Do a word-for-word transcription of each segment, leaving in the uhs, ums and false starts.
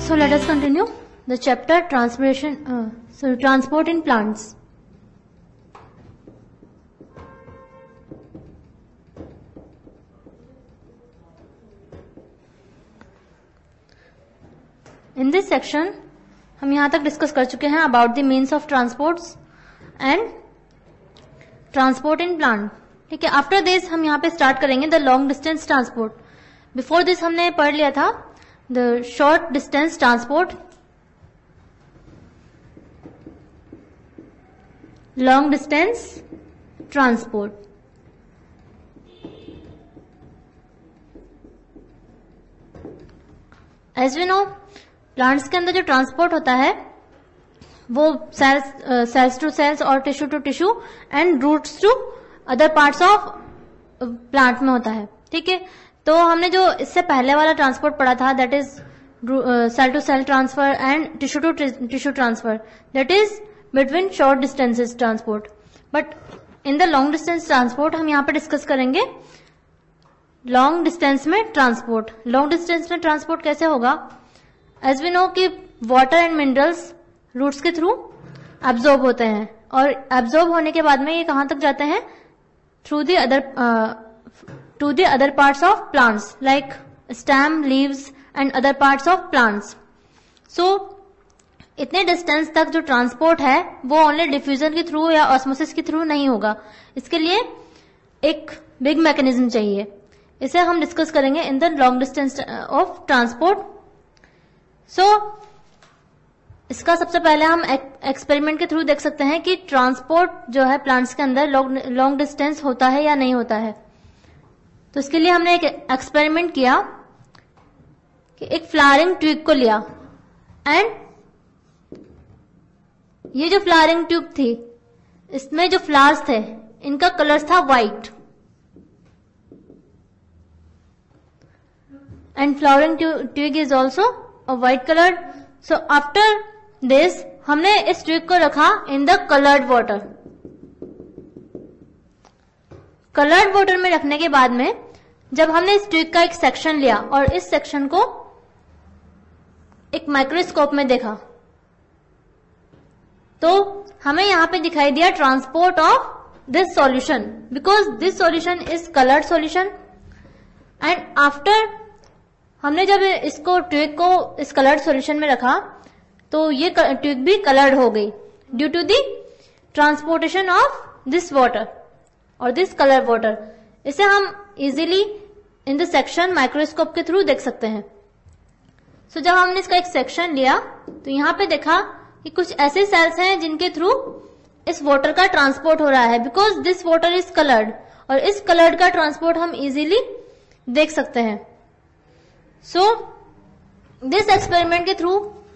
So let us continue the chapter transpiration, uh, so transport in plants. In this section हम यहाँ तक discuss कर चुके हैं about the means of transports and transport in plant. ठीक है, after this हम यहाँ पे स्टार्ट करेंगे the long distance transport. Before this हमने पढ़ लिया था the short distance transport, long distance transport. As we know plants के अंदर जो ट्रांसपोर्ट होता है वो सेल्स सेल्स टू सेल्स और tissue to tissue and roots to other parts of plant में होता है. ठीक है, तो हमने जो इससे पहले वाला ट्रांसपोर्ट पढ़ा था that is cell to cell transfer and tissue to tissue transfer, that is between short distances transport. But in the long distance transport हम यहाँ पे डिस्कस करेंगे लॉन्ग डिस्टेंस में ट्रांसपोर्ट. लॉन्ग डिस्टेंस में ट्रांसपोर्ट कैसे होगा? एज वी नो कि water and minerals roots के थ्रू एब्जॉर्ब होते हैं और एब्जॉर्ब होने के बाद में ये कहां तक जाते हैं? Through the other to the other parts of plants like stem, leaves and other parts of plants. So इतने डिस्टेंस तक जो ट्रांसपोर्ट है वो ओनली डिफ्यूजन के थ्रू या ऑस्मोसिस के थ्रू नहीं होगा. इसके लिए एक बिग मैकेनिज्म चाहिए. इसे हम डिस्कस करेंगे in the long distance of transport. So so, इसका सबसे पहले हम एक्सपेरिमेंट के थ्रू देख सकते हैं कि ट्रांसपोर्ट जो है प्लांट्स के अंदर लॉन्ग डिस्टेंस होता है या नहीं होता है. तो इसके लिए हमने एक एक्सपेरिमेंट किया कि एक फ्लावरिंग ट्यूब को लिया एंड ये जो फ्लावरिंग ट्यूब थी इसमें जो फ्लावर्स थे इनका कलर था white and flowering tube is also और white colour. So after this हमने इस ट्यूब को रखा in the coloured water. Coloured water में रखने के बाद में जब हमने इस ट्यूब का एक सेक्शन लिया और इस सेक्शन को एक माइक्रोस्कोप में देखा तो हमें यहां पे दिखाई दिया transport of this solution because this solution is coloured solution. And after हमने जब इसको ट्यूब को इस कलर्ड सॉल्यूशन में रखा तो ये ट्यूब भी कलर्ड हो गई due to the transportation of this water और दिस कलर वाटर. इसे हम easily in the section microscope के थ्रू देख सकते हैं. सो so, जब हमने इसका एक सेक्शन लिया तो यहां पे देखा कि कुछ ऐसे सेल्स हैं जिनके थ्रू इस वाटर का ट्रांसपोर्ट हो रहा है because this water is coloured और इस कलर्ड का ट्रांसपोर्ट हम इजीली देख सकते हैं. सो दिस एक्सपेरिमेंट के थ्रू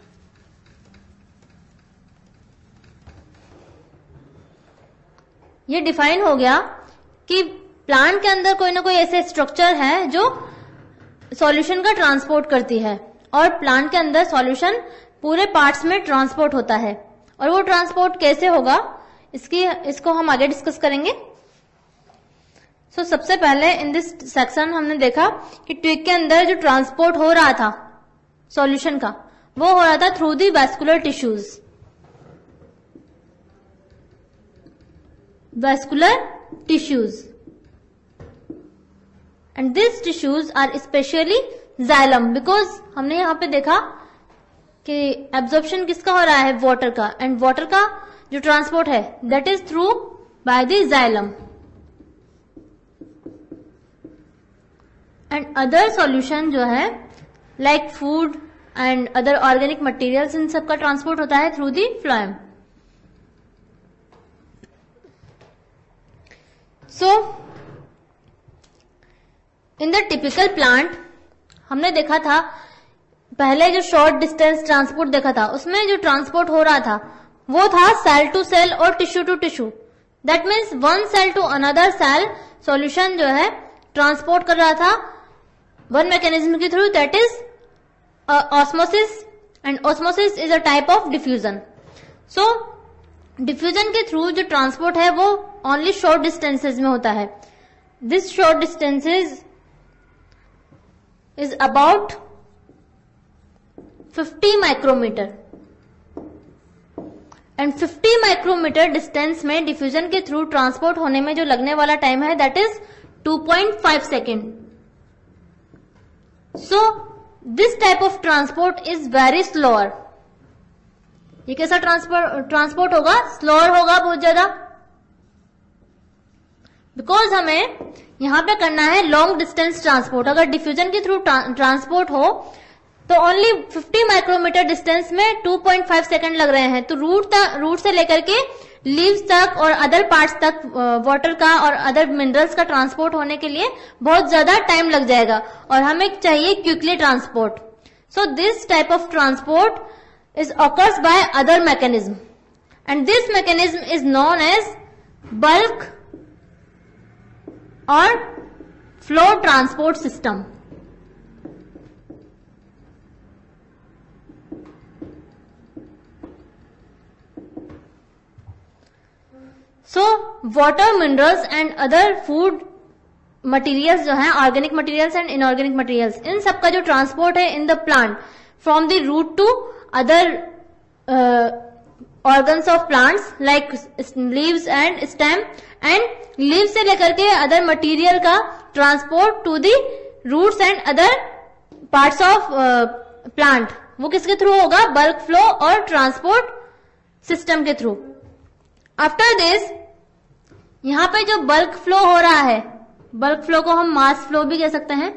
ये डिफाइन हो गया कि प्लांट के अंदर कोई ना कोई ऐसे स्ट्रक्चर है जो सॉल्यूशन का ट्रांसपोर्ट करती है और प्लांट के अंदर सॉल्यूशन पूरे पार्ट्स में ट्रांसपोर्ट होता है. और वो ट्रांसपोर्ट कैसे होगा इसकी इसको हम आगे डिस्कस करेंगे. सो so, सबसे पहले इन दिस सेक्शन हमने देखा कि ट्यूब के अंदर जो ट्रांसपोर्ट हो रहा था सॉल्यूशन का वो हो रहा था through the vascular tissues. Vascular tissues and this tissues are specially xylem because हमने यहां पे देखा कि एब्जॉर्प्शन किसका हो रहा है? वाटर का. एंड वाटर का जो ट्रांसपोर्ट है that is through by the xylem. And other solution जो है like food and other organic materials इन सब का ट्रांसपोर्ट होता है through the phloem. So in the typical plant हमने देखा था पहले जो शॉर्ट डिस्टेंस ट्रांसपोर्ट देखा था उसमें जो ट्रांसपोर्ट हो रहा था वो था सेल टू सेल और tissue to tissue. That means one cell to another cell solution जो है ट्रांसपोर्ट कर रहा था वन मैकेनिज्म के through that is osmosis and osmosis is a type of diffusion. So diffusion के थ्रू जो transport है वो ओनली शॉर्ट डिस्टेंसेज में होता है. This short distances is about fifty micrometre, and fifty micrometre distance में diffusion के थ्रू ट्रांसपोर्ट होने में जो लगने वाला टाइम है that is two point five second. So this type of transport is very slower. ये कैसा ट्रांसपोर्ट ट्रांसपोर्ट होगा? स्लोअर होगा बहुत ज्यादा, बिकॉज हमें यहां पे करना है लॉन्ग डिस्टेंस ट्रांसपोर्ट. अगर डिफ्यूजन के थ्रू ट्रांसपोर्ट हो तो ओनली फिफ्टी माइक्रोमीटर डिस्टेंस में टू पॉइंट फाइव सेकेंड लग रहे हैं. तो रूट तक, रूट से लेकर के लीव्स तक और अदर पार्ट्स तक वाटर का और अदर मिनरल्स का ट्रांसपोर्ट होने के लिए बहुत ज्यादा टाइम लग जाएगा और हमें चाहिए quickly transport. So this type of transport is occurs by other mechanism, and this mechanism is known as bulk or flow transport system. So water, minerals and other food materials जो हैं, organic materials and inorganic materials, इन सब का जो transport है in the plant from the root to other uh, organs of plants like leaves and stem, and leaves से लेकर के other material का transport to the roots and other parts of uh, plant, वो किसके through होगा? bulk flow और transport system के through. After this, यहां पे जो bulk flow हो रहा है, bulk flow को हम mass flow भी कह सकते हैं.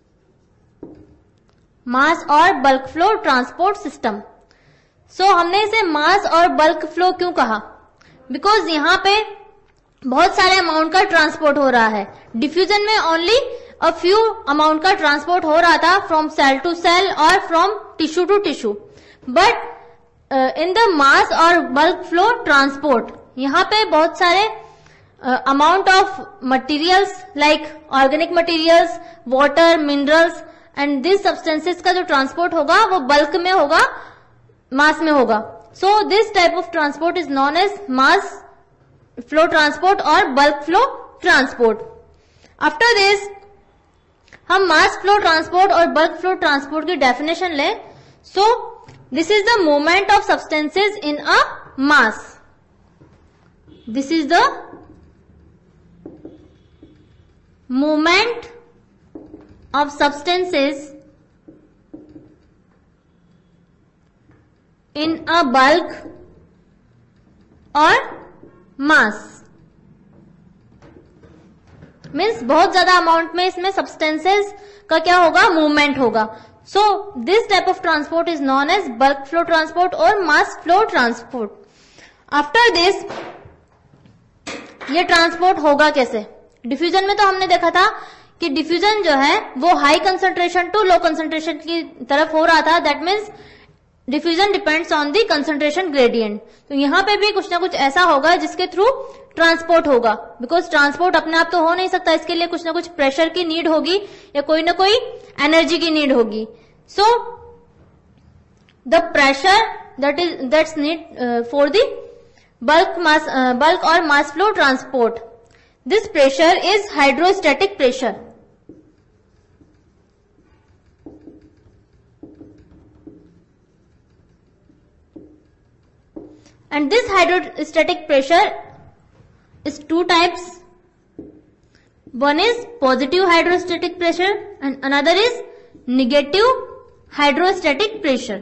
मास और bulk flow transport system. So हमने इसे मास और बल्क फ्लो क्यों कहा? बिकॉज यहाँ पे बहुत सारे अमाउंट का ट्रांसपोर्ट हो रहा है. डिफ्यूजन में ओनली अ फ्यू अमाउंट का ट्रांसपोर्ट हो रहा था फ्रॉम सेल टू सेल और from tissue to tissue. But in the mass और बल्क फ्लो ट्रांसपोर्ट यहाँ पे बहुत सारे amount of materials like organic materials, water, minerals and this substances का जो ट्रांसपोर्ट होगा वो बल्क में होगा, मास में होगा. So this type of transport is known as mass flow transport और bulk flow transport. After this हम मास फ्लो ट्रांसपोर्ट और बल्क फ्लो ट्रांसपोर्ट की डेफिनेशन लें. So this is the movement of substances in a mass. This is the movement of substances in a bulk or mass. Means बहुत ज्यादा amount में इसमें substances का क्या होगा? मूवमेंट होगा. So this type of transport is known as bulk flow transport और mass flow transport. After this ये ट्रांसपोर्ट होगा कैसे? डिफ्यूजन में तो हमने देखा था कि डिफ्यूजन जो है वो high concentration to low concentration की तरफ हो रहा था. That means diffusion depends on the concentration gradient. तो यहाँ पे भी कुछ ना कुछ ऐसा होगा जिसके थ्रू ट्रांसपोर्ट होगा. बिकॉज ट्रांसपोर्ट अपने आप तो हो नहीं सकता, इसके लिए कुछ ना कुछ प्रेशर की नीड होगी या कोई ना कोई एनर्जी की नीड होगी. So the pressure that is that's need for the bulk mass bulk और mass flow transport. This pressure is hydrostatic pressure. And this hydrostatic pressure is two types. One is positive hydrostatic pressure and another is negative hydrostatic pressure.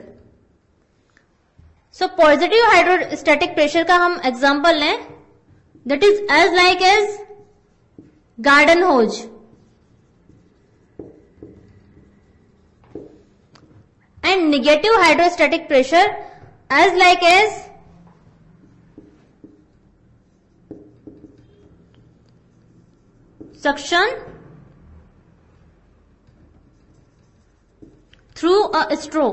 So positive hydrostatic pressure का हम example लें, that is as like as garden hose. And negative hydrostatic pressure as like as suction through a straw.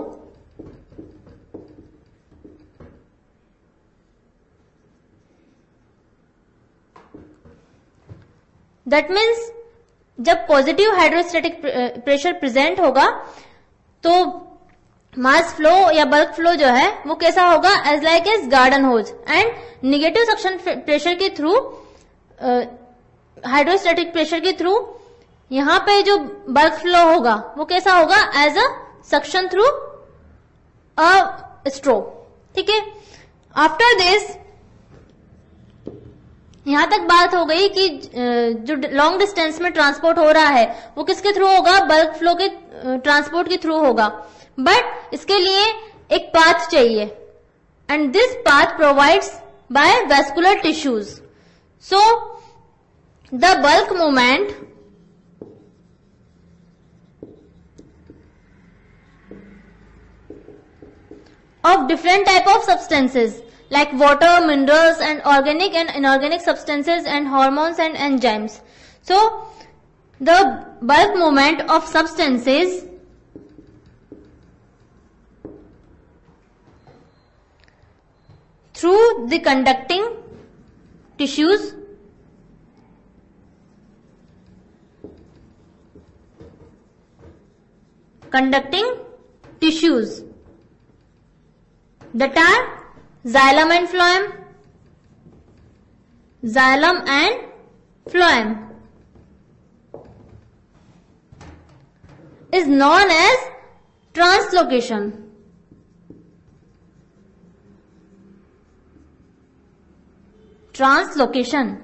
That means जब positive hydrostatic pressure present होगा तो mass flow या bulk flow जो है वो कैसा होगा? As like as garden hose. And negative suction pressure के थ्रू, हाइड्रोस्टैटिक प्रेशर के थ्रू यहां पे जो बल्क फ्लो होगा वो कैसा होगा? As a suction through a straw, ठीक है। आफ्टर दिस यहां तक बात हो गई कि जो लॉन्ग डिस्टेंस में ट्रांसपोर्ट हो रहा है वो किसके थ्रू होगा, बल्क फ्लो के ट्रांसपोर्ट के थ्रू होगा, बट इसके लिए एक पाथ चाहिए, and this path provides by vascular tissues. So the bulk movement of different type of substances like water, minerals and organic and inorganic substances and hormones and enzymes. So the bulk movement of substances through the conducting tissues conducting tissues that are xylem and phloem, xylem and phloem is known as translocation. Translocation.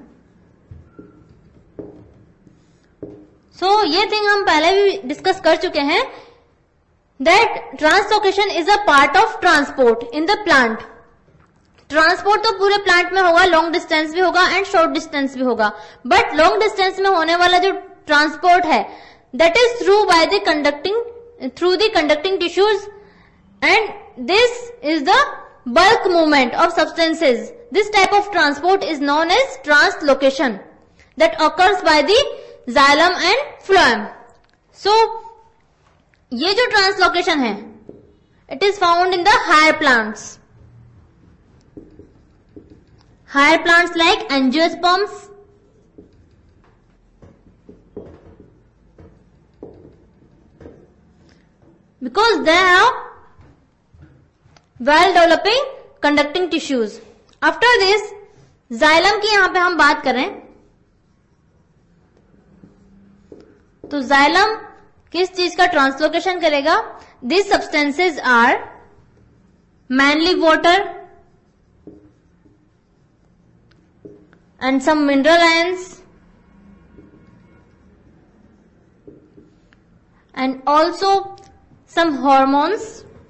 So so, ये thing हम पहले भी discuss कर चुके हैं, that translocation is a part of transport in the plant. Transport तो पूरे plant में होगा, लॉन्ग डिस्टेंस भी होगा एंड शॉर्ट डिस्टेंस भी होगा, बट लॉन्ग डिस्टेंस में होने वाला जो ट्रांसपोर्ट है that is through by the conducting through the conducting tissues, and this is the bulk movement of substances. This type of transport is known as translocation that occurs by the xylem and phloem. So ये जो translocation है it is found in the higher plants, higher plants like angiosperms, because they have well developing conducting tissues. After this xylem की यहां पे हम बात करें तो xylem किस चीज का ट्रांसलोकेशन करेगा? This substances are mainly water and some mineral ions and also some hormones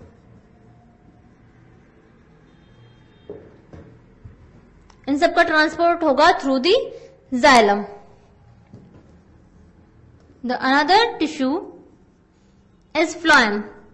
इन सब का ट्रांसपोर्ट होगा through the xylem. The another tissue is phloem.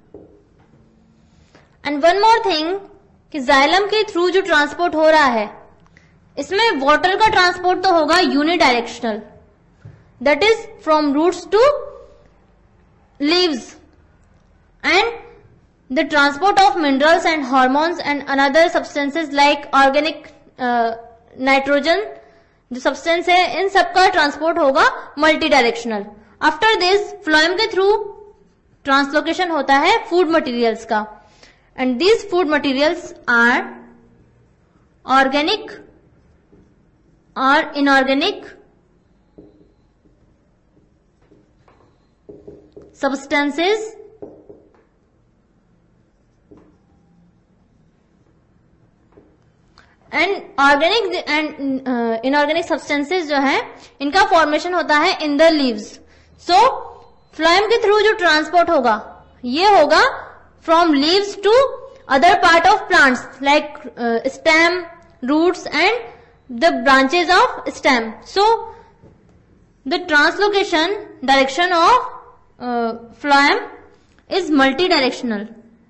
And one more thing कि xylem के थ्रू जो ट्रांसपोर्ट हो रहा है इसमें वाटर का ट्रांसपोर्ट तो होगा unidirectional, that is from roots to leaves, and the transport of minerals and hormones and another substances like organic nitrogen जो सब्सटेंस है इन सबका ट्रांसपोर्ट होगा multidirectional. After this phloem के थ्रू ट्रांसलोकेशन होता है फूड मटेरियल्स का, and these food materials are organic और inorganic substances and organic and inorganic substances जो है इनका फॉर्मेशन होता है in the leaves. So phloem के थ्रू जो ट्रांसपोर्ट होगा ये होगा from leaves to other part of plants like stem, roots and the branches of stem. So the translocation direction of uh, phloem is multidirectional.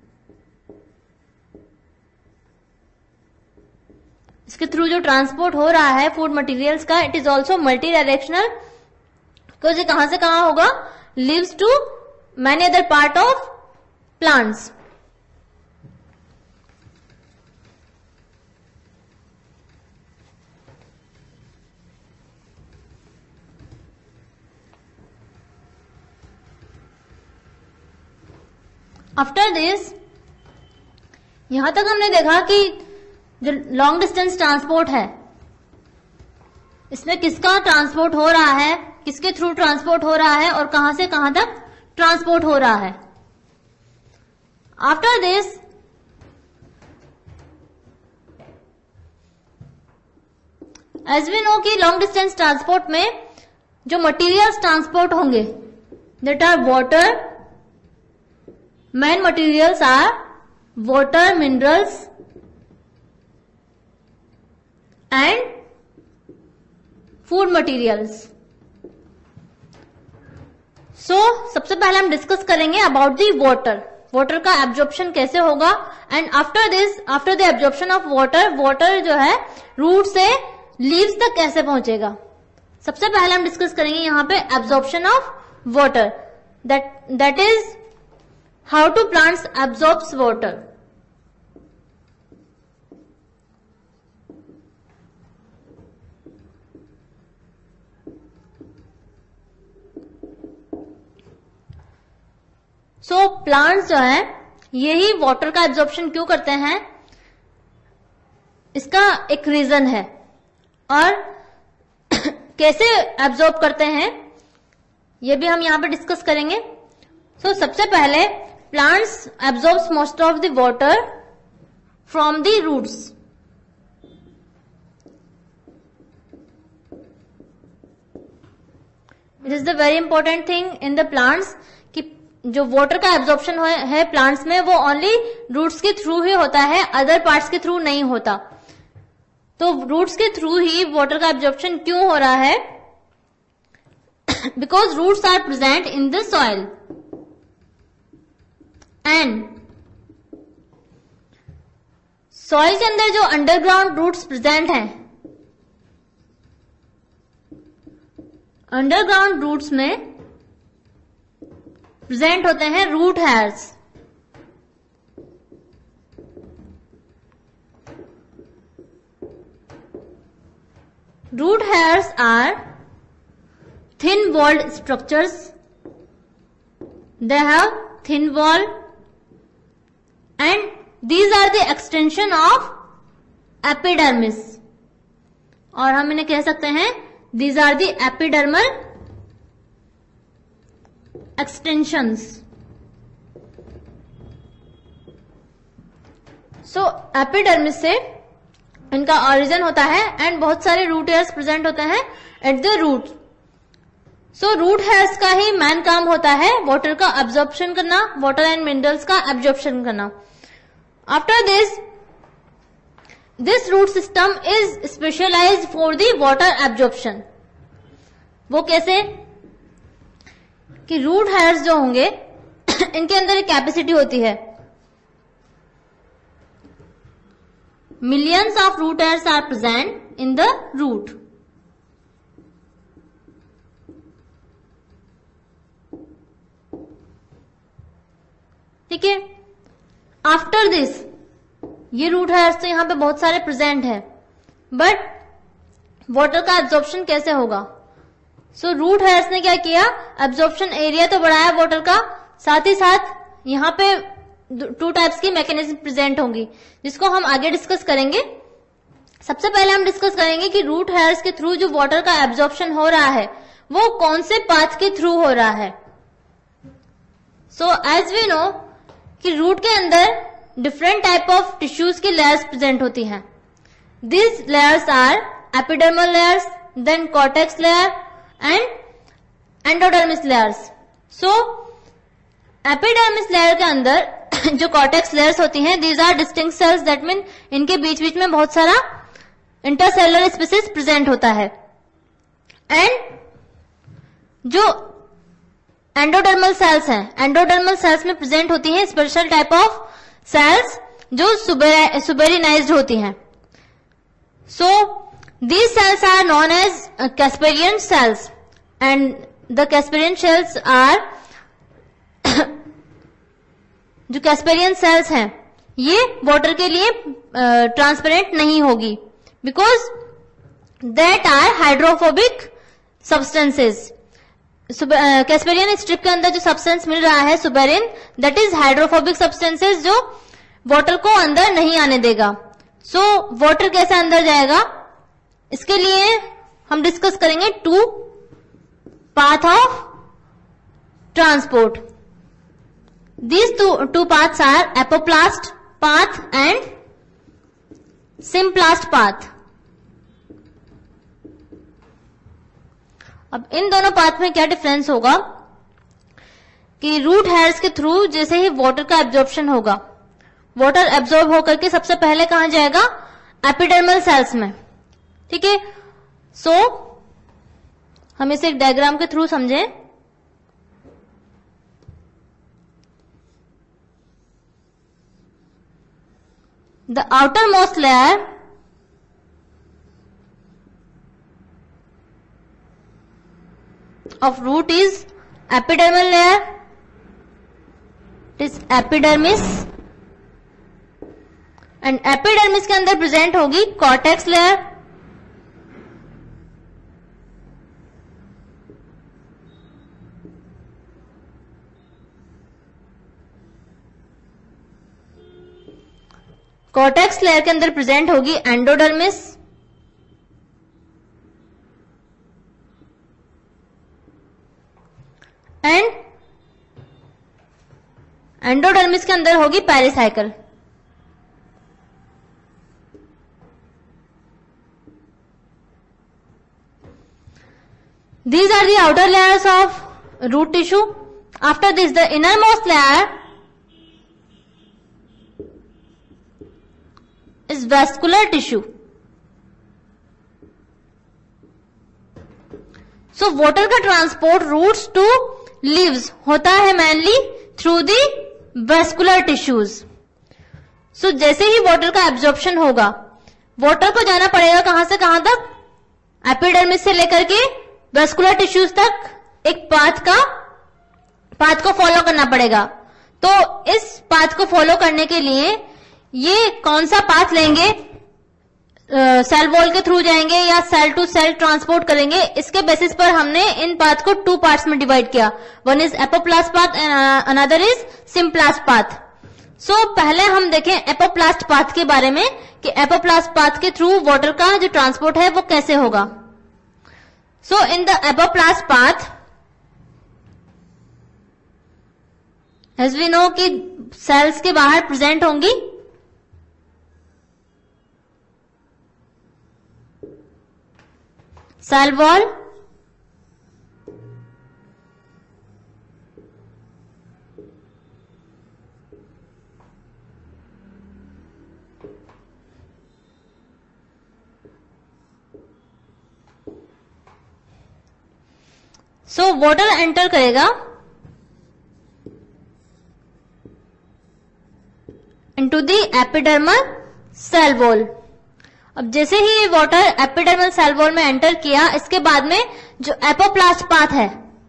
इसके through जो transport हो रहा है फूड मटेरियल्स का it is also multidirectional, because ये कहां से कहां होगा? Leaves to many other part of plants. After this यहां तक हमने देखा कि जो लॉन्ग डिस्टेंस ट्रांसपोर्ट है इसमें किसका ट्रांसपोर्ट हो रहा है, किसके थ्रू ट्रांसपोर्ट हो रहा है और कहां से कहां तक ट्रांसपोर्ट हो रहा है. After this as we know कि लॉन्ग डिस्टेंस ट्रांसपोर्ट में जो मटेरियल्स ट्रांसपोर्ट होंगे that are water, main materials are water, minerals and food materials. So सबसे पहले हम डिस्कस करेंगे अबाउट दी वाटर. वाटर का एब्जॉर्प्शन कैसे होगा and after this, after the absorption of water, water जो है रूट से लीव्स तक कैसे पहुंचेगा. सबसे पहले हम डिस्कस करेंगे यहां पे absorption of water. That that is how to plants absorbs water. So so, plants जो है यही वाटर का एब्जॉर्प्शन क्यों करते हैं, इसका एक रीजन है. और कैसे एब्जॉर्ब करते हैं ये भी हम यहां पे डिस्कस करेंगे. सो so, सबसे पहले plants absorbs most of the water from the roots. It is the very important thing in the plants कि जो वाटर का एब्जॉर्प्शन है प्लांट्स में वो ओनली रूट्स के थ्रू ही होता है, अदर पार्ट्स के थ्रू नहीं होता. तो रूट्स के थ्रू ही वाटर का एब्जॉर्प्शन क्यों हो रहा है, because roots are present in the soil and soil के अंदर जो अंडरग्राउंड रूट्स प्रेजेंट हैं, अंडरग्राउंड रूट्स में प्रेजेंट होते हैं root hairs. Root hairs are thin walled structures. They have thin wall and these are the extension of epidermis. और हम इन्हें कह सकते हैं these are the epidermal extensions. So epidermis से इनका origin होता है एंड बहुत सारे रूट हेयर्स प्रेजेंट होते हैं at the root. So root hairs का ही मेन काम होता है वाटर का एब्जॉर्प्शन करना, वाटर एंड मिनरल्स का एब्जॉर्प्शन करना. After this this root system is specialised for the water absorption. वो कैसे कि रूट हेयर्स जो होंगे इनके अंदर एक कैपेसिटी होती है. Millions of root hairs are present in the root. ठीक है. आफ्टर दिस ये रूट हेयर्स तो यहां पे बहुत सारे प्रेजेंट है, बट वाटर का एब्जॉर्प्शन कैसे होगा. सो रूट हेयर्स ने क्या किया, एब्जॉर्प्शन एरिया तो बढ़ाया वाटर का, साथ ही साथ यहां पे टू टाइप्स की मैकेनिज्म प्रेजेंट होंगी जिसको हम आगे डिस्कस करेंगे. सबसे पहले हम डिस्कस करेंगे कि रूट हेयर्स के थ्रू जो वाटर का एब्जॉर्प्शन हो रहा है वो कौन से पाथ के थ्रू हो रहा है. सो एज वी नो कि रूट के अंदर डिफरेंट टाइप ऑफ टिश्यूज की लेयर्स प्रेजेंट होती हैं. This layers are epidermal layers, then cortex layer and endodermis layers. So epidermis layer के अंदर जो कॉर्टेक्स लेयर्स होती हैं, these are distinct cells, that mean इनके बीच बीच में बहुत सारा इंटरसेलुलर स्पेसिस प्रेजेंट होता है. एंड जो एंडोडर्मल सेल्स हैं, एंडोडर्मल सेल्स में प्रेजेंट होती हैं स्पेशल टाइप ऑफ सेल्स जो सुबेरिनाइज्ड होती हैं. So these cells are known as Casparian cells and the Casparian cells are जो कैस्पेरियन सेल्स हैं ये वाटर के लिए ट्रांसपेरेंट uh, नहीं होगी because that are hydrophobic substances. Casparian strip के अंदर जो सब्सटेंस मिल रहा है suberin, that is hydrophobic substances जो वाटर को अंदर नहीं आने देगा. सो so, वाटर कैसे अंदर जाएगा, इसके लिए हम डिस्कस करेंगे two path of transport. These two, two paths are apoplast path and symplast path. अब इन दोनों पाथ में क्या डिफरेंस होगा कि रूट हेयर्स के थ्रू जैसे ही वाटर का एब्जॉर्प्शन होगा, वाटर एब्जॉर्ब होकर के सबसे पहले कहां जाएगा, एपिडर्मल सेल्स में। ठीक है, सो so, हम इसे एक डायग्राम के थ्रू समझें। The outermost layer of root is epidermal layer, it is epidermis, and epidermis के अंदर प्रेजेंट होगी कॉर्टेक्स लेयर, कॉर्टेक्स लेयर के अंदर प्रेजेंट होगी एंडोडर्मिस, एंड एंडोडर्मिस के अंदर होगी pericycle. These are the outer layers of root tissue. After this, the innermost layer is vascular tissue. So water का ट्रांसपोर्ट रूट्स टू लीव्स होता है mainly through the vascular tissues. So जैसे ही water का absorption होगा, water को जाना पड़ेगा कहां से कहां तक, एपिडर्मिस से लेकर के वेस्कुलर टिश्यूज तक एक पाथ का पाथ को फॉलो करना पड़ेगा। तो इस पाथ को फॉलो करने के लिए ये कौन सा पाथ लेंगे, सेल वॉल के थ्रू जाएंगे या सेल टू सेल ट्रांसपोर्ट करेंगे, इसके बेसिस पर हमने इन पाथ को टू पार्ट्स में डिवाइड किया। One is apoplast path and another is symplast path. So पहले हम देखें एपोप्लास्ट पाथ के बारे में कि एपोप्लास्ट पाथ के थ्रू वाटर का जो ट्रांसपोर्ट है वो कैसे होगा। So in the apoplast path as we know कि सेल्स के बाहर प्रेजेंट होंगी cell wall, so water enter करेगा into the epidermal cell wall. अब जैसे ही ये वाटर एपिडर्मल सेल वॉल में एंटर किया, इसके बाद में जो एपोप्लास्ट पाथ है,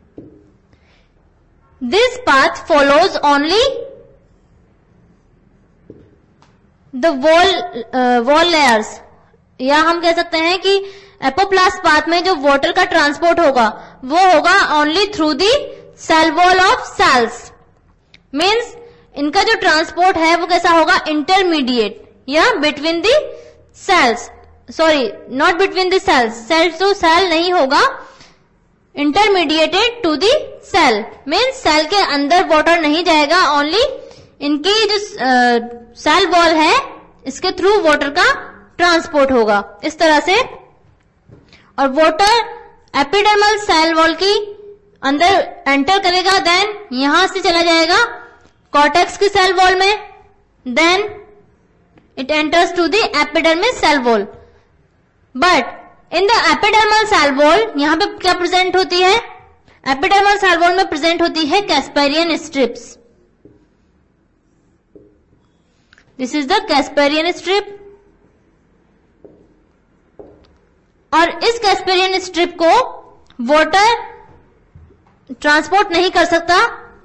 this path follows only the wall wall layers, या हम कह सकते हैं कि एपोप्लास्ट पाथ में जो वाटर का ट्रांसपोर्ट होगा वो होगा only through the cell wall of cells. Means इनका जो ट्रांसपोर्ट है वो कैसा होगा, इंटरमीडिएट या between the cells, sorry not between the cells, cell to cell नहीं होगा, intermediated to the cell. Means cell के अंदर वाटर नहीं जाएगा, ओनली इनकी जो सेल वॉल है इसके थ्रू वाटर का ट्रांसपोर्ट होगा इस तरह से। और वाटर एपिडर्मल सेल वॉल की अंदर एंटर करेगा, देन यहां से चला जाएगा कॉर्टेक्स की सेल वॉल में, then it enters to the epidermis cell wall. But in the epidermal cell wall यहां पे क्या प्रेजेंट होती है, एपिडर्मल सेल वॉल में प्रेजेंट होती है Casparian strips. This is the Casparian strip, और इस कैस्पेरियन स्ट्रिप को वाटर ट्रांसपोर्ट नहीं कर सकता,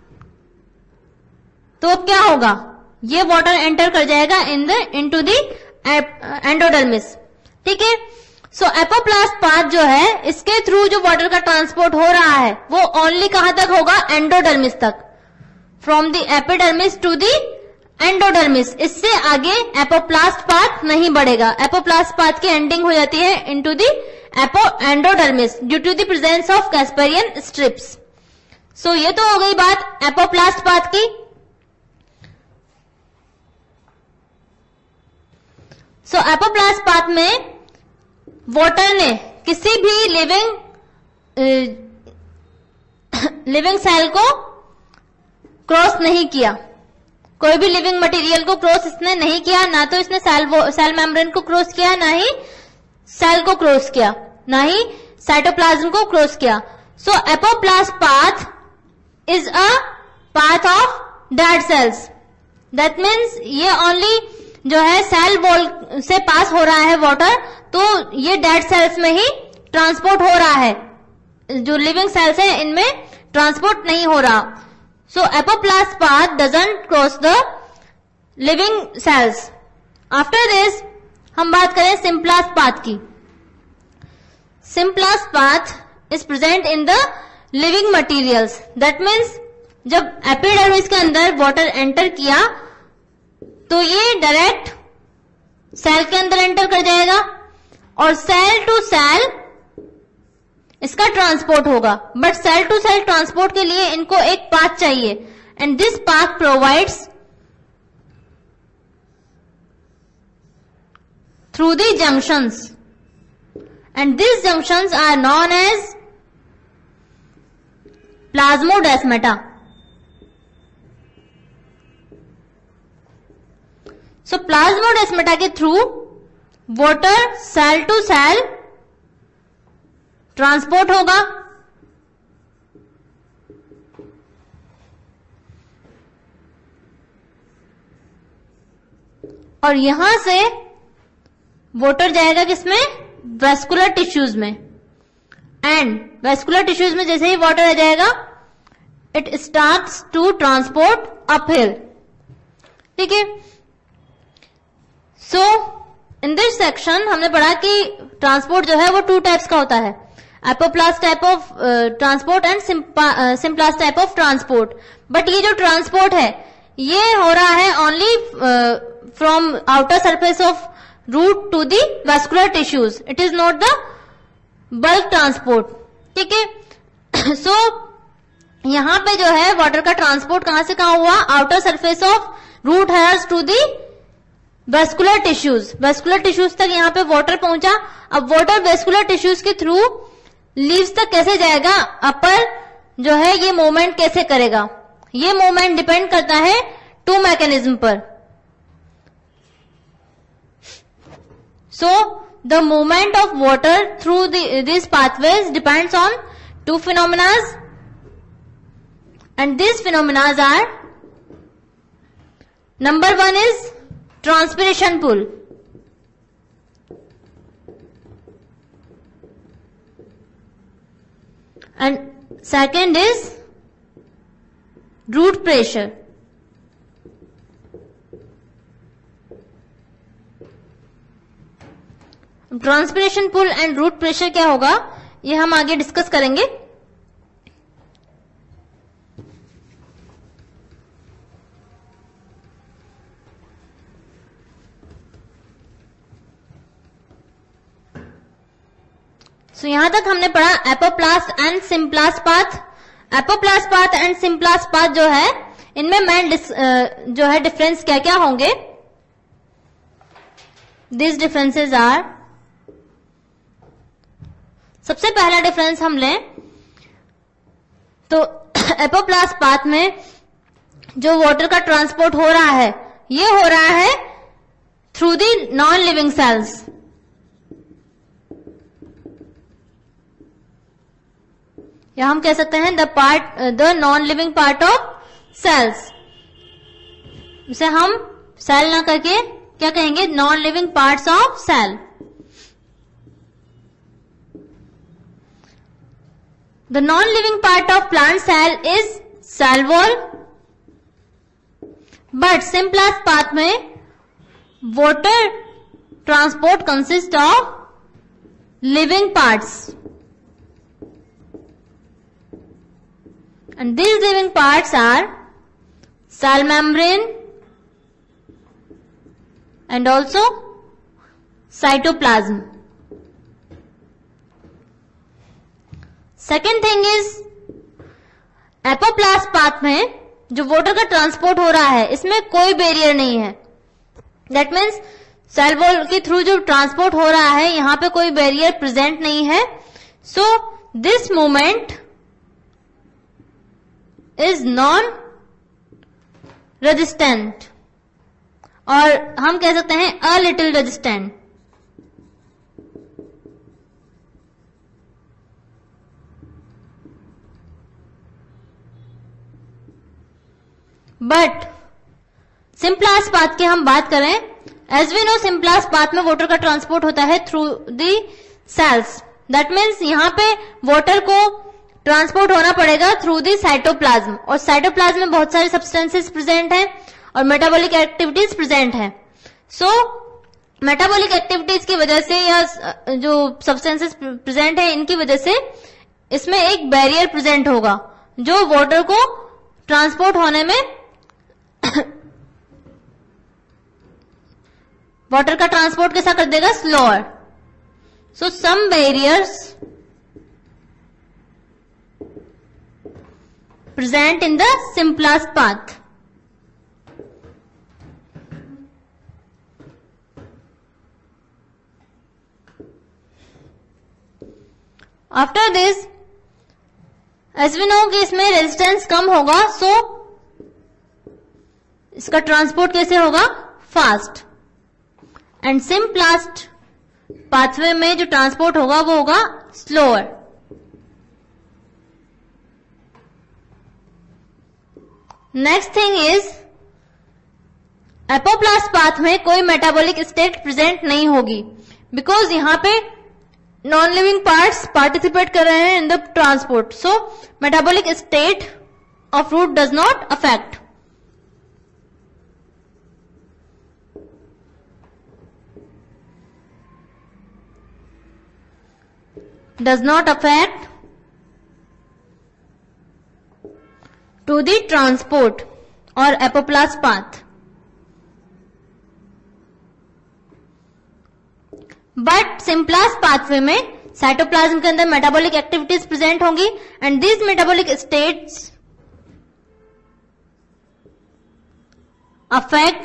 तो अब क्या होगा, ये वाटर एंटर कर जाएगा in the into the endodermis. ठीक है, सो एपोप्लास्ट पाथ जो है इसके थ्रू जो वाटर का ट्रांसपोर्ट हो रहा है वो ओनली कहां तक होगा, एंडोडर्मिस तक, from the epidermis to the endodermis. इससे आगे एपोप्लास्ट पाथ नहीं बढ़ेगा, एपोप्लास्ट पाथ की एंडिंग हो जाती है into the apo endodermis due to the presence of Casparian strips. So ये तो हो गई बात एपोप्लास्ट पाथ की। सो एपोप्लास्ट पाथ में वाटर ने किसी भी लिविंग लिविंग सेल को क्रॉस नहीं किया, कोई भी लिविंग मटेरियल को क्रॉस इसने नहीं किया, ना तो इसने सेल सेल मेम्ब्रेन को क्रॉस किया, ना ही सेल को क्रॉस किया, ना ही साइटोप्लाज्म को क्रॉस किया. So apoplast path is a path of dead cells. That means ये ओनली जो है सेल वॉल से पास हो रहा है वाटर, तो ये डेड सेल्स में ही ट्रांसपोर्ट हो रहा है, जो लिविंग सेल्स है इनमें ट्रांसपोर्ट नहीं हो रहा. So apoplast path doesn't cross the living cells. After this हम बात करें सिंप्लास्ट पाथ की. Symplast path is present in the living materials. That means जब एपिडर्मिस के अंदर वाटर एंटर किया तो ये डायरेक्ट सेल के अंदर एंटर कर जाएगा और सेल टू सेल इसका ट्रांसपोर्ट होगा. But cell to cell transport के लिए इनको एक पाथ चाहिए, and this path provides through the junctions, and this junctions are known as plasmodesmata. So plasmodesmata के through water cell to cell transport होगा, और यहां से वाटर जाएगा किसमें, वेस्कुलर टिश्यूज में. एंड वेस्कुलर टिश्यूज में जैसे ही वाटर आ जाएगा it starts to transport uphill. ठीक है. सो इन दिस सेक्शन हमने पढ़ा कि ट्रांसपोर्ट जो है वो टू टाइप्स का होता है, apoplast type of transport and symplast type of transport. But ये जो ट्रांसपोर्ट है ये हो रहा है only from outer surface of root to the vascular tissues. It is not the bulk transport. ठीक है. सो यहां पे जो है वाटर का ट्रांसपोर्ट कहां से कहां हुआ, outer surface of root hairs to the vascular tissues. Vascular tissues तक यहाँ पे वाटर पहुंचा. अब वाटर वेस्कुलर टिश्यूज के थ्रू लीव्स तक कैसे जाएगा, अपर जो है ये मूवमेंट कैसे करेगा, ये मूवमेंट डिपेंड करता है टू मैकेनिज्म पर. So the movement of water through this pathways depends on two phenomenas, and this phenomenas are, number one is transpiration pull, and second is root pressure. Transpiration pull and root pressure क्या होगा ये हम आगे discuss करेंगे. सो so, यहां तक हमने पढ़ा apoplast and symplast path. Apoplast path and symplast path जो है इनमें मेन जो है डिफरेंस क्या क्या होंगे. दिस डिफरेंसेस आर, सबसे पहला डिफरेंस हम लें तो एपोप्लास्ट पाथ में जो वाटर का ट्रांसपोर्ट हो रहा है ये हो रहा है through the non living cells. या हम कह सकते हैं the part the non living part of cells. इसे हम सेल ना करके क्या कहेंगे, non living parts of cell. The non living part of plant cell is cell wall. But symplast path में water transport consist of living parts. And these living parts are cell membrane and also cytoplasm. Second thing is apoplast path में जो water का transport हो रहा है इसमें कोई barrier नहीं है. दैट मीन्स सेल वॉल के थ्रू जो ट्रांसपोर्ट हो रहा है यहाँ पे कोई बैरियर प्रेजेंट नहीं है. So this movement is non resistant, और हम कह सकते हैं a little resistant. But simplest path की हम बात करें, as we know simplest path में वाटर का ट्रांसपोर्ट होता है through the cells. That means यहां पे वाटर को ट्रांसपोर्ट होना पड़ेगा थ्रू दी साइटोप्लाज्म, और साइटोप्लाज्म में बहुत सारे सब्सटेंसेस प्रेजेंट हैं और मेटाबॉलिक एक्टिविटीज प्रेजेंट हैं. सो मेटाबॉलिक एक्टिविटीज की वजह से या जो सब्सटेंसेस प्रेजेंट है इनकी वजह से इसमें एक बैरियर प्रेजेंट होगा जो वाटर को ट्रांसपोर्ट होने में वाटर का ट्रांसपोर्ट कैसा कर देगा, slower. So some barriers present in the simplest path. After this as we know कि इसमें रेजिस्टेंस कम होगा, सो so, इसका ट्रांसपोर्ट कैसे होगा, फास्ट. एंड सिंपलेस्ट पाथवे में जो ट्रांसपोर्ट होगा वो होगा slower. Next thing is apoplast path में कोई मेटाबॉलिक स्टेट प्रेजेंट नहीं होगी, बिकॉज यहां पे नॉन लिविंग पार्ट्स पार्टिसिपेट कर रहे हैं in the transport. So metabolic state of root does not affect. does not affect to the transport or apoplast path. But simplest pathway में cytoplasm के अंदर मेटाबॉलिक एक्टिविटीज प्रेजेंट होंगी and these metabolic states affect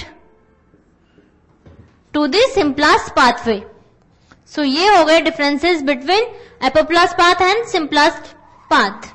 to the simplest pathway. So ये हो गए differences between apoplast path and simplest path.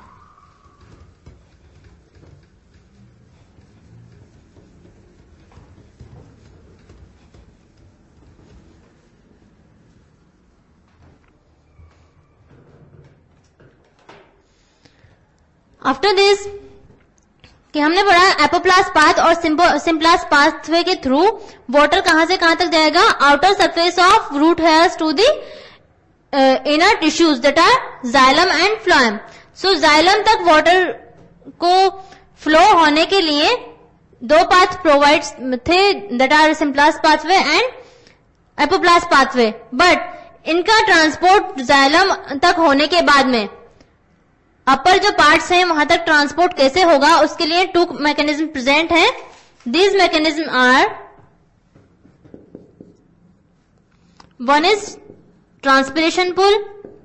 After this कि हमने पढ़ा एपोप्लास्ट पाथ और सिंपलेस्ट पाथवे के थ्रू वाटर कहां से कहां तक जाएगा, outer surface of root hairs to the inner tissues that are xylem and phloem. So xylem तक वाटर को फ्लो होने के लिए दो पाथ प्रोवाइड थे that are simplest pathway and apoplast pathway. But इनका ट्रांसपोर्ट जाइलम तक होने के बाद में अपर जो पार्ट्स हैं वहां तक ट्रांसपोर्ट कैसे होगा, उसके लिए टू मैकेनिज्म प्रेजेंट हैं. These mechanism are, one is transpiration pull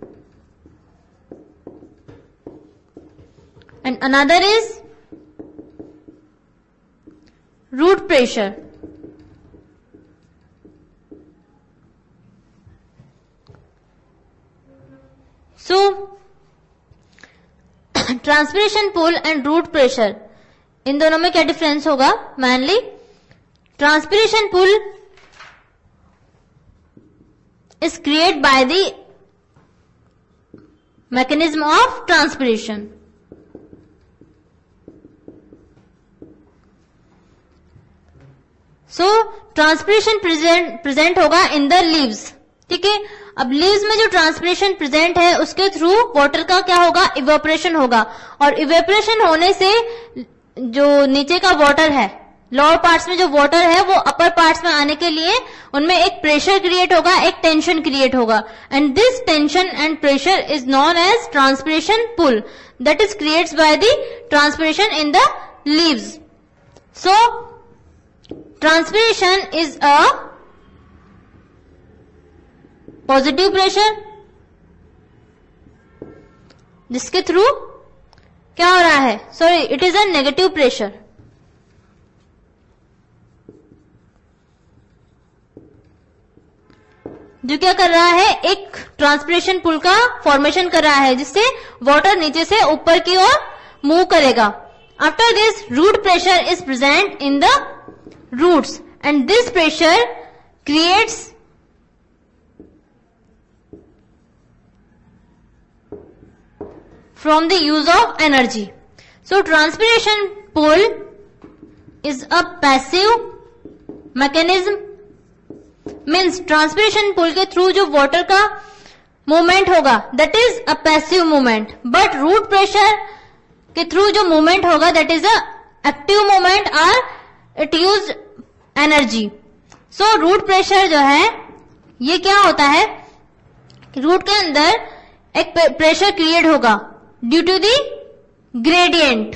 and another is root pressure. So transpiration pull and root pressure, इन दोनों में क्या डिफरेंस होगा, mainly transpiration pull is create by the mechanism of transpiration. So transpiration present present होगा in the leaves. ठीक है, अब leaves में जो ट्रांसपिरेशन प्रेजेंट है उसके थ्रू वाटर का क्या होगा, इवेपोरेशन होगा. और इवेपोरेशन होने से जो नीचे का वाटर है, लोअर पार्ट्स में जो वाटर है वो अपर पार्ट्स में आने के लिए उनमें एक प्रेशर क्रिएट होगा, एक टेंशन क्रिएट होगा. And this tension and pressure is known as transpiration pull that is creates by the transpiration in the leaves. So transpiration is a positive pressure जिसके थ्रू क्या हो रहा है, sorry it is a negative pressure. जो क्या कर रहा है, एक ट्रांसपिरेशन पुल का फॉर्मेशन कर रहा है, जिससे वाटर नीचे से ऊपर की ओर मूव करेगा. After this root pressure is present in the roots and this pressure creates from the use of energy. So transpiration pool is a passive mechanism, means transpiration pool के थ्रू जो water का movement होगा that is a passive movement, but root pressure के through जो movement होगा that is a active movement or it use energy. So root pressure जो है ये क्या होता है, रूट के अंदर एक प्रेशर क्रिएट होगा due to the gradient,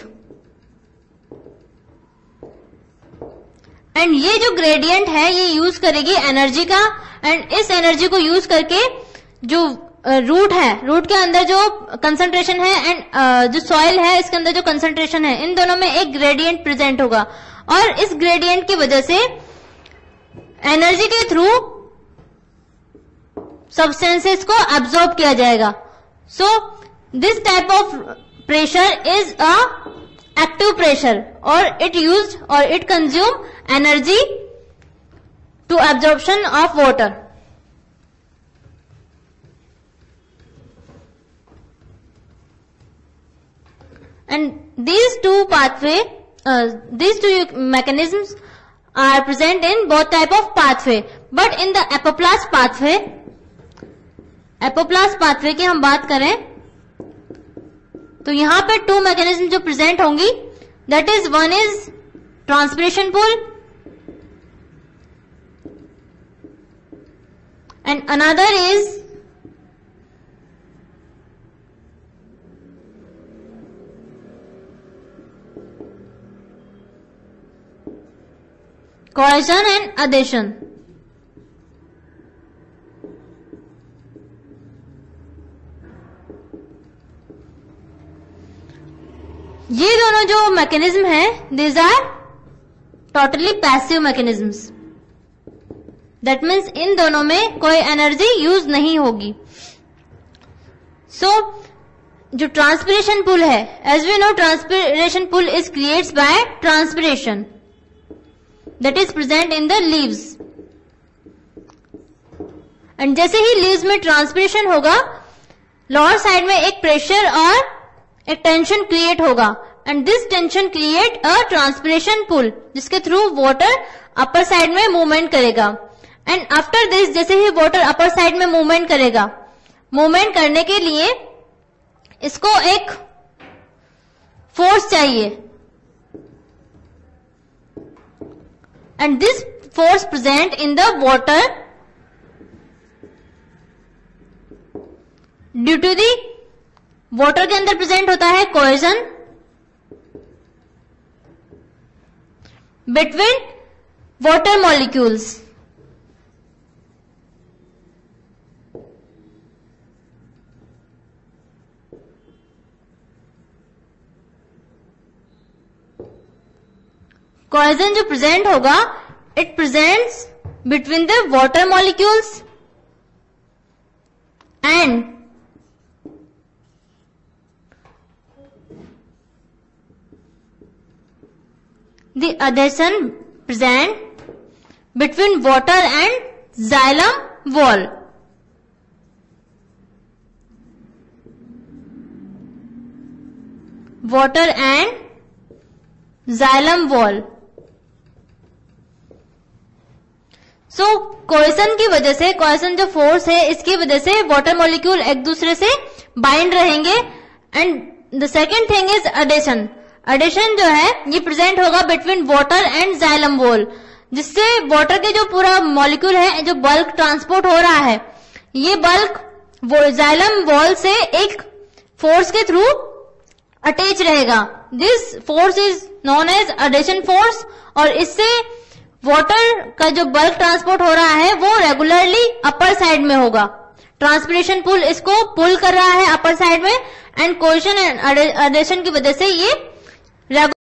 and ये जो ग्रेडियंट है ये यूज करेगी एनर्जी का, एंड इस एनर्जी को यूज करके जो रूट है, रूट के अंदर जो कंसंट्रेशन है एंड जो सॉइल है इसके अंदर जो कंसंट्रेशन है, इन दोनों में एक ग्रेडियंट प्रेजेंट होगा, और इस ग्रेडियंट की वजह से एनर्जी के थ्रू सब्सटेंसेस को एब्जॉर्ब किया जाएगा. So this type of pressure is a active pressure, और इट यूज और it consume energy to absorption of water. And these two pathway, uh, these two mechanisms are present in both type of pathway. But in the Apoplast pathway, Apoplast pathway की हम बात करें तो यहाँ पे two mechanism जो present होंगी, that is one is transpiration pool and another is cohesion and adhesion. ये दोनों जो मैकेनिज्म है, these are totally passive mechanisms. That means इन दोनों में कोई एनर्जी यूज नहीं होगी. सो so, जो ट्रांसपिरेशन पुल है, as we know transpiration pull is creates by transpiration that is present in the leaves, and जैसे ही leaves में ट्रांसपिरेशन होगा, लोअर साइड में एक प्रेशर और एक टेंशन क्रिएट होगा, and this tension create a transpiration pull, जिसके थ्रू वाटर अपर साइड में मूवमेंट करेगा. एंड आफ्टर दिस, जैसे ही वाटर अपर साइड में मूवमेंट करेगा, मूवमेंट करने के लिए इसको एक फोर्स चाहिए, and this force present in the water due to the water के अंदर present होता है cohesion between water molecules. cohesion जो प्रेजेंट होगा, it presents between the water molecules and the adhesion present between water and xylem wall. Water and xylem wall. सो so, cohesion की वजह से, कोहेशन जो फोर्स है इसकी वजह से वाटर मॉलिक्यूल एक दूसरे से बाइंड रहेंगे. And the second thing is adhesion. Adhesion जो है ये प्रेजेंट होगा between water and xylem wall, जिससे वाटर के जो पूरा मॉलिक्यूल है, जो बल्क ट्रांसपोर्ट हो रहा है, ये बल्क जाइलम वॉल से एक फोर्स के थ्रू अटैच रहेगा. This force is known as adhesion force, और इससे वाटर का जो बल्क ट्रांसपोर्ट हो रहा है वो रेगुलरली अपर साइड में होगा. ट्रांसपिरेशन पुल इसको पुल कर रहा है अपर साइड में, एंड कोहेशन एंड अडेशन की वजह से ये